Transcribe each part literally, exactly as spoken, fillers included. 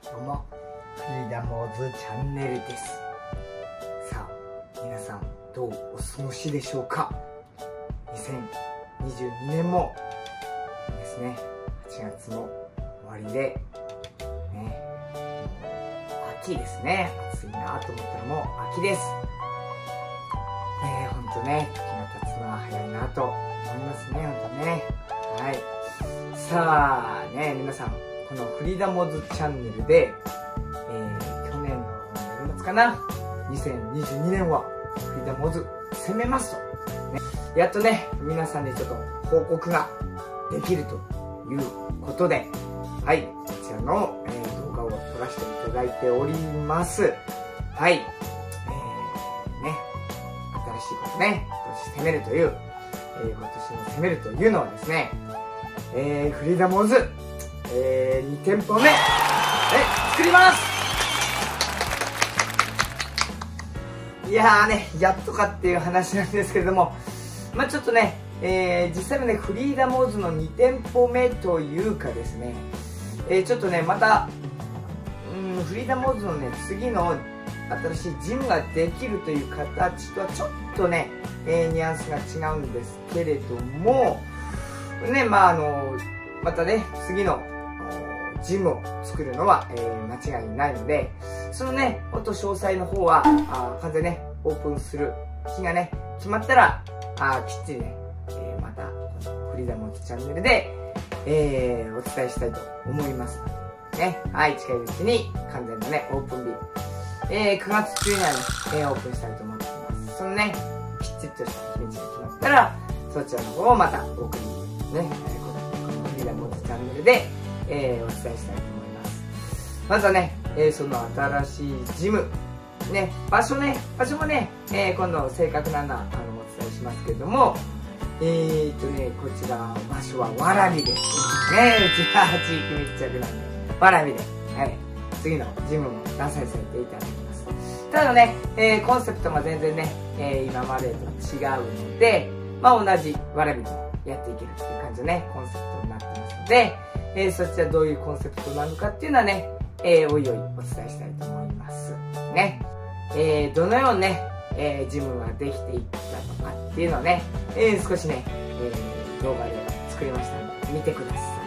どうも、フリーダムオズチャンネルです。さあ、皆さんどうお過ごしでしょうか。にせんにじゅうにねんもですね、はちがつも終わりで、ね、もう秋ですね。暑いなと思ったらもう秋です。えー、ほんとね、時が経つのは早いなと思いますね、ほんとね。はい。さあね、皆さん、このフリーダムオズチャンネルで、えー、去年の年末かな、にせんにじゅうにねんはフリーダムオズ攻めますと、ね、やっとね、皆さんにちょっと報告ができるということで、はい、こちらの、えー、動画を撮らせていただいております。はい、えー、ね、新しいことね、今年攻めるという、えー、今年の攻めるというのはですね、えー、フリーダムオズ、えー、にてんぽめ、え、作ります。いやーね、やっとかっていう話なんですけれども、まあちょっとね、えー、実際のね、フリーダムオズのにてんぽめというかですね、えー、ちょっとね、また、うん、フリーダムオズのね、次の新しいジムができるという形とはちょっとね、えー、ニュアンスが違うんですけれども、ね、まああの、またね、次のジムを作るのは、えー、間違いないので、そのね、ほんと詳細の方は、あ完全ね、オープンする日がね、決まったら、あきっちりね、えー、また、このフリーダムオズチャンネルで、えー、お伝えしたいと思います。ね、はい、近いうちに完全なね、オープン日、えー、くがつ中にはね、えー、オープンしたいと思っています。そのね、きっちりとした日にちが決まったら、そちらの方をまたお送りね、このフリーダムオズチャンネルで、えー、お伝えしたいと思います。まずはね、えー、その新しいジム、ね、場所ね、場所もね、えー、今度正確なのはあのお伝えしますけれども、えーっとね、こちら場所は蕨です。ね、うちは地域密着なんで、蕨で、はい、次のジムも出させていただきます。ただね、えー、コンセプトも全然ね、えー、今までと違うので、まあ同じ蕨でもやっていけるっていう感じのね、コンセプトになってますので、えー、そちらどういうコンセプトなのかっていうのはね、えー、おいおいお伝えしたいと思います。ね。えー、どのようにね、えー、ジムができていったのかっていうのをね、えー、少しね、えー、動画で作りましたので、見てください。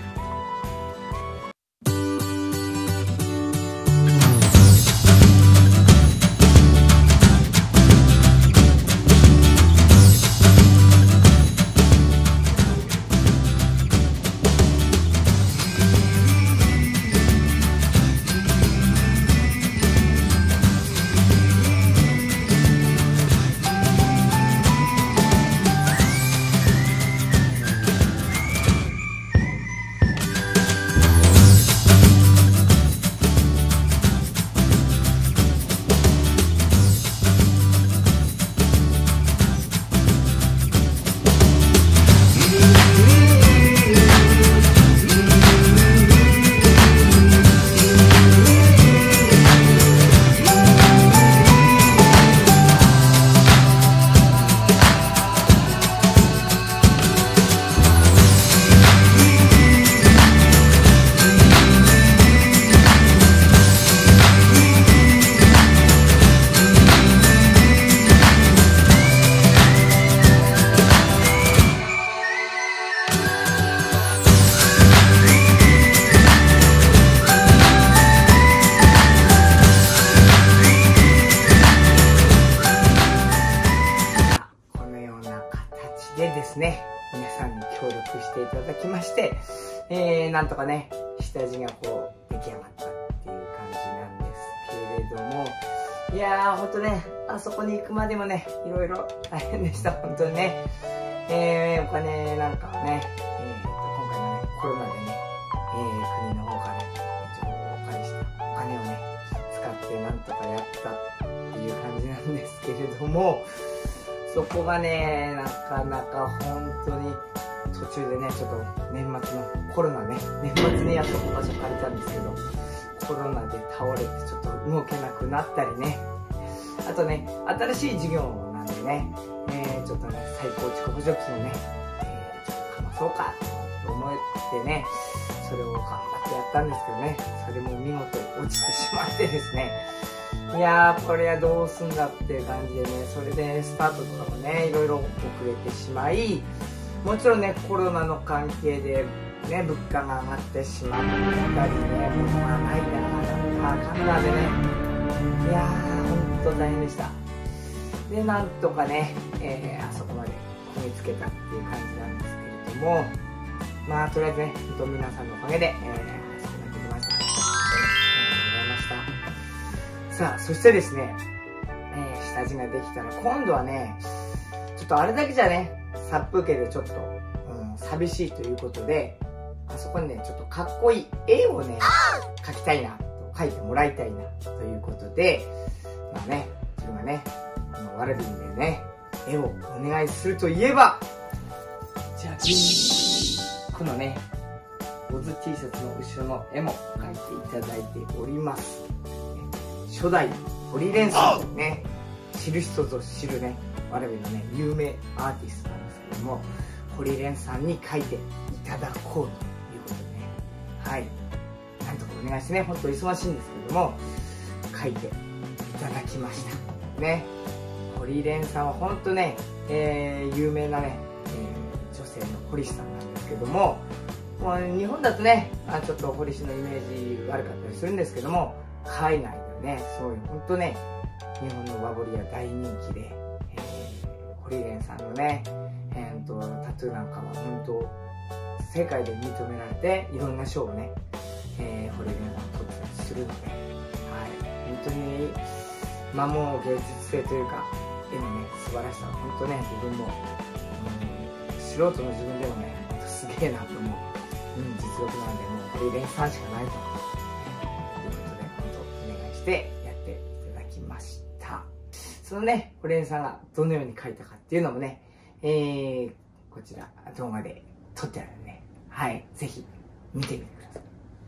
でですね、皆さんに協力していただきまして、えー、なんとかね、下地がこう、出来上がったっていう感じなんですけれども、いやー、ほんとね、あそこに行くまでもね、いろいろ大変でした、本当にね。えー、お金なんかはね、えーと、今回のね、コロナでね、えー、国の方から、一応お借りしたお金をね、使ってなんとかやったっていう感じなんですけれども、そこがね、なかなか本当に途中でね、ちょっと年末のコロナね、年末にやっと場所借りたんですけど、コロナで倒れてちょっと動けなくなったりね、あとね、新しい事業なんでね、えー、ちょっとね、再構築補助金をね、えー、ちょっとかまそうかと思ってね、 それを頑張ってやったんですけどね、それも見事落ちてしまってですね、いやーこれはどうすんだっていう感じでね、それでスタートとかもねいろいろ遅れてしまい、もちろんねコロナの関係でね物価が上がってしまったりね、物がないななんかカナダでね、いやー本当大変でした。でなんとかね、えー、あそこまでこぎつけたっていう感じなんですけれども、まあとりあえずね本当皆さんのおかげで、えー、あそこまでできました。ありがとうございました。さあそしてですね、えー、下地ができたら今度はねちょっとあれだけじゃね殺風景でちょっと、うん、寂しいということで、あそこにねちょっとかっこいい絵をね描きたいなと、描いてもらいたいなということで、まあね自分がねこのワラビンでね絵をお願いするといえば、じゃあこのねオズ T シャツの後ろの絵も描いていただいております。初代ホリレンさんね、知る人ぞ知るねワラビのね有名アーティストなんですけども、ホリレンさんに描いていただこうということでね、はい、なんとかお願いしてね、本当忙しいんですけども描いていただきましたね。ホリレンさんは本当ね、えー、有名なね、えー、女性の堀氏さんなんですけども、もう日本だとねあちょっと堀氏のイメージ悪かったりするんですけども、海外でねそういう本当ね日本の和彫りは大人気で、えー、ホリレンさんのね、えー、とタトゥーなんかは本当世界で認められていろんな賞をね、えー、ホリレンさん取ったりするので、はい、本当にまあもう芸術性というか絵のね素晴らしさは本当ね自分も、うん、素人の自分でもね本当すげえなと思う、うん、実力なんでもうホリレンさんしかないと。でやっていただきました。そのねホリレンさんがどのように描いたかっていうのもね、えー、こちら動画で撮ってあるんで、はい、ぜひ見てみてください。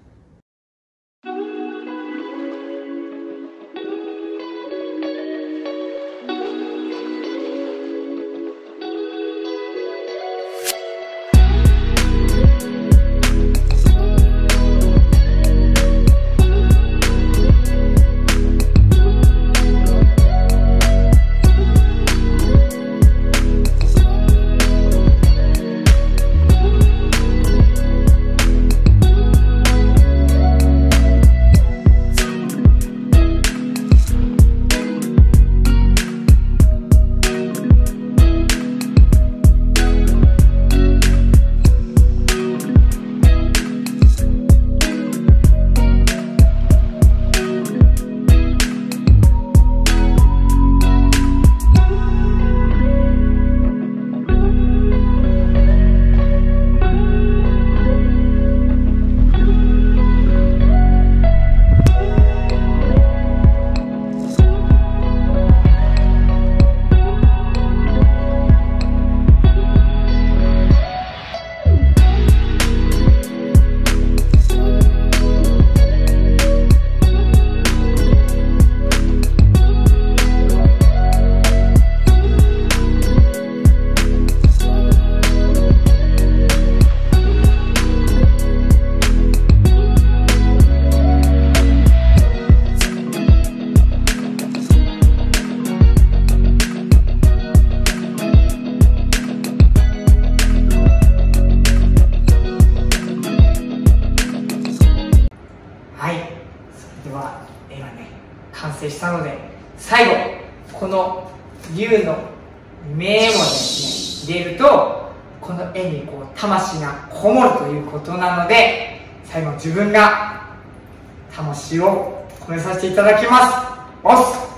完成したので、最後この竜の目をですね入れると、この絵にこう魂がこもるということなので、最後自分が魂を込めさせていただきます。おっす。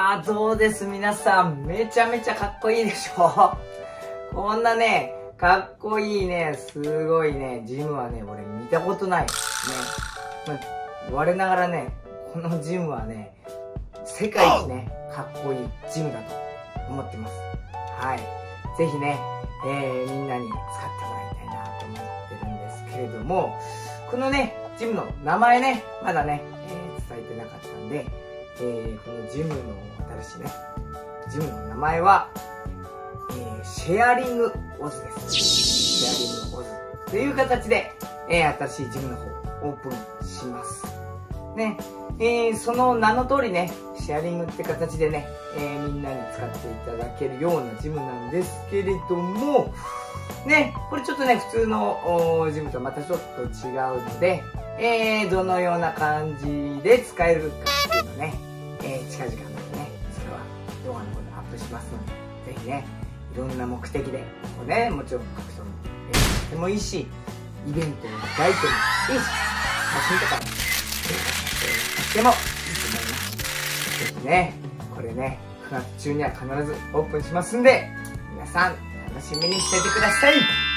やー、どうです皆さん。めちゃめちゃかっこいいでしょこんなね、かっこいいね、すごいね、ジムはね、俺見たことない。ね。まあ、我ながらね、このジムはね、世界一ね、かっこいいジムだと思ってます。はい。ぜひね、えー、みんなに使ってもらいたいなと思ってるんですけれども、このね、ジムの名前ね、まだね、えー、伝えてなかったんで、えー、このジムの新しいね、ジムの名前は、えー、シェアリングオズです。シェアリングオズという形で、えー、新しいジムの方オープンします。ね、えー、その名の通りね、シェアリングって形でね、えー、みんなに使っていただけるようなジムなんですけれども、ね、これちょっとね、普通のジムとまたちょっと違うので、えー、どのような感じで使えるかっていうのね、えー、近々またね、それは動画の方でアップしますので、ぜひね、いろんな目的で、こうね、もちろん各所のえー、とてもいいし、イベントを開いてもいいし、写真とかね、してもいいと思います。ぜひね、これね、くがつ中には必ずオープンしますんで、皆さん楽しみにしててください。